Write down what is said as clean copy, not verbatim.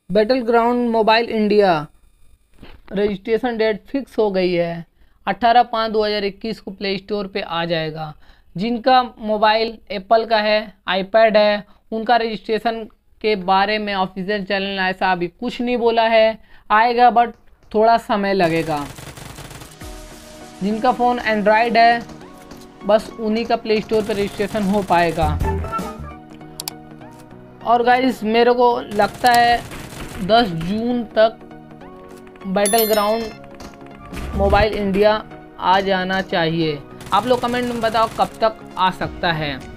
Battle ground mobile India registration date fix हो गई है। 18/5/2021 को प्ले स्टोर पे आ जाएगा। जिनका मोबाइल एप्पल का है, आईपैड है, उनका रजिस्ट्रेशन के बारे में ऑफिशियल चैनल ने ऐसा अभी कुछ नहीं बोला है। आएगा बट थोड़ा समय लगेगा। जिनका फ़ोन एंड्रॉयड है बस उन्हीं का प्ले स्टोर पे रजिस्ट्रेशन हो पाएगा। और गाइस मेरे को लगता है 10 जून तक बैटल ग्राउंड मोबाइल इंडिया आ जाना चाहिए। आप लोग कमेंट में बताओ कब तक आ सकता है।